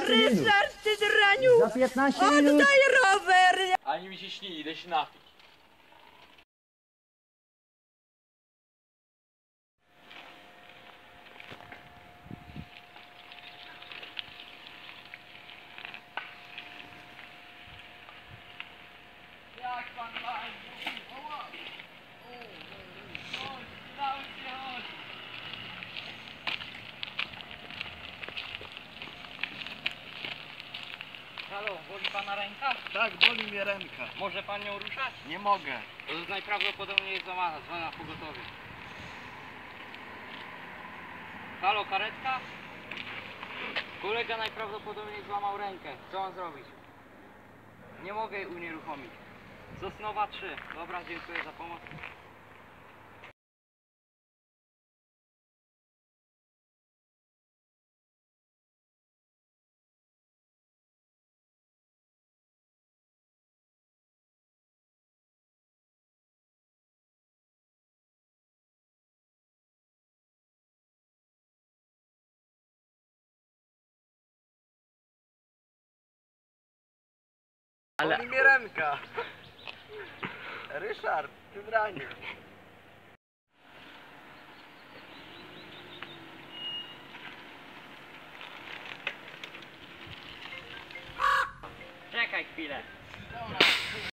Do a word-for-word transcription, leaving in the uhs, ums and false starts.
piętnaście minut. Ryszard, ty draniu! Za piętnaście minut. Oddaj rower! Ani mi się śni, idę się napić. Jak pan fajnie! Oła! Chodź, cały się chodź! Halo, boli pana ręka? Tak, boli mnie ręka. Może pan nią ruszać? Nie mogę. To najprawdopodobniej jest złamana, dzwonię na pogotowie. Halo, karetka? Kolega najprawdopodobniej złamał rękę. Co mam zrobić? Nie mogę jej unieruchomić. Sosnowa trzy. Dobra, dziękuję za pomoc. Ale... Boli mnie ręka. Ryszard, ty draniu.